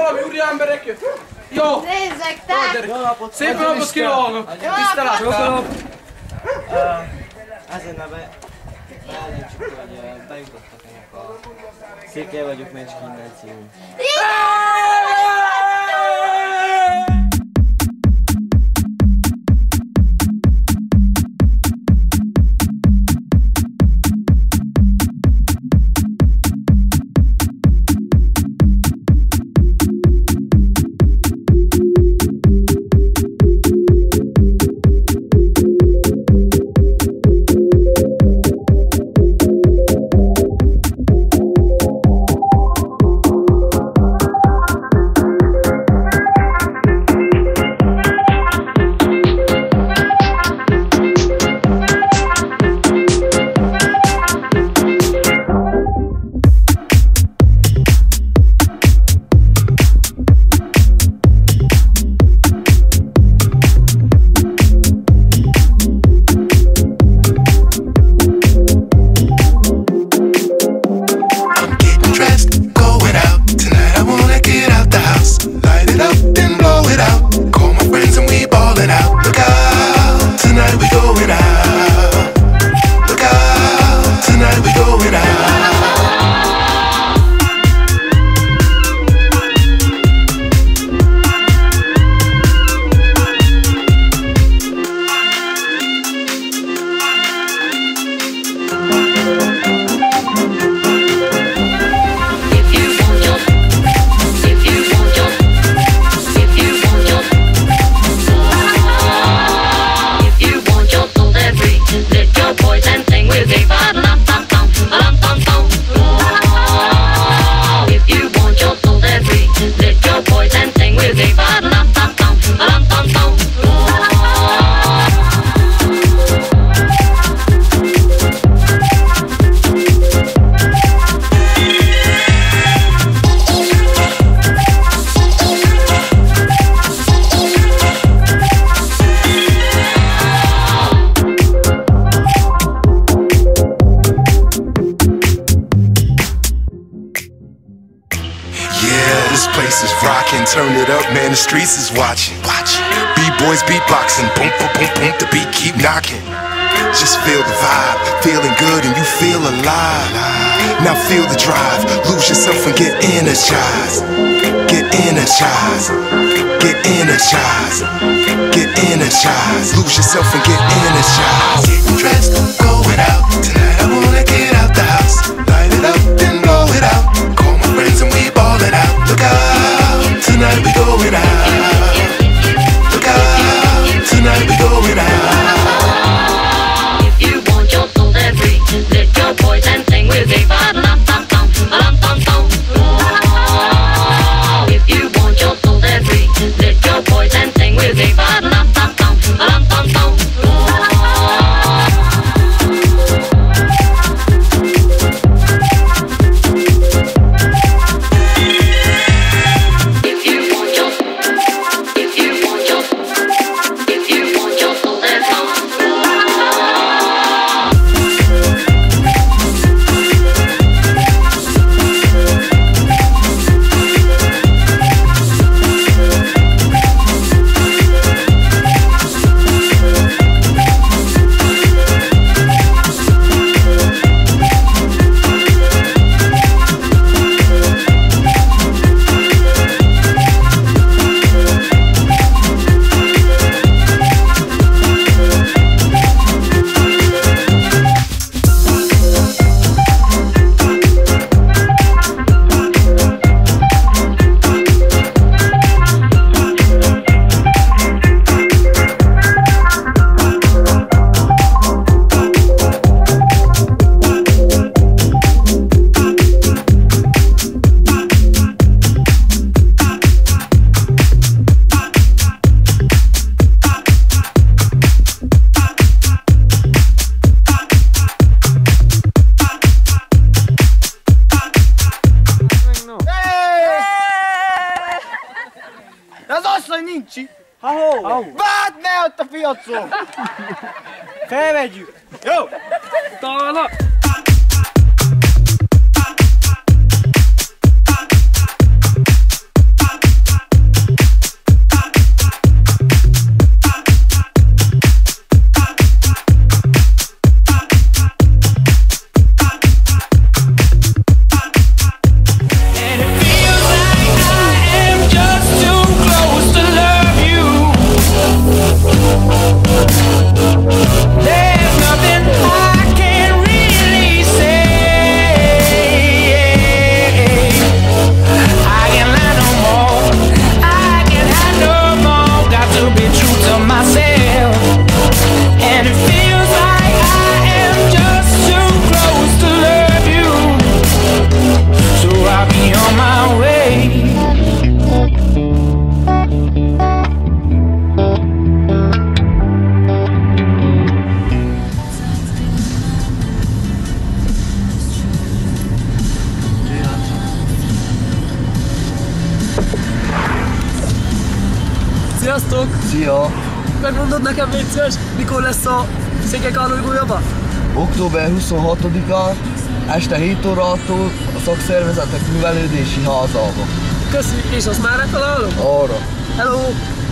valami úriemberek jött. Jó. Nézzek, te! Szép napot kívánok! Tisztelettel! Azért beállítsuk, hogy bejutottak ennek a Székely vagyok Mecski innen című. Turn it up, man, the streets is watching. B-boys beatboxing, boom, boom, boom, boom, the beat keep knocking. Just feel the vibe, feeling good and you feel alive. Now feel the drive, lose yourself and get energized. Get energized, get energized, get energized. Lose yourself and get energized. Getting dressed, going out. Tonight I wanna get out the house. Light it up, then blow it out. Call my friends and we ball it out. Look out, tonight we going out. Look out, tonight we going out. If you want your soul set free, lift your voice and sing with me. If you want your soul set free, lift your voice and sing with me. Nincs! Ha-hó! Várd ne ott a piacon! Felvegyük! Jó! Találnak! Sziasztok! Szia! Megmondod nekem, légy szíves, mikor lesz a Székelykároly golyóba? Október 26-án este 7 órától a szakszervezetek művelődési házában. Köszi, és azt már megtalálom? Arra. Hello!